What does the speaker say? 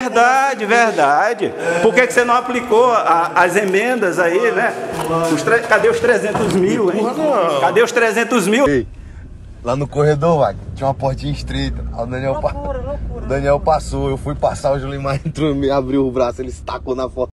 Verdade, verdade. Por que você não aplicou as emendas aí, né? Cadê os 300 mil, hein? Cadê os 300 mil? Ei, lá no corredor, Wagner, tinha uma portinha estreita. O Daniel, Loucura. o Daniel passou, eu fui passar, o Julimar entrou, me abriu o braço, ele estacou na porta.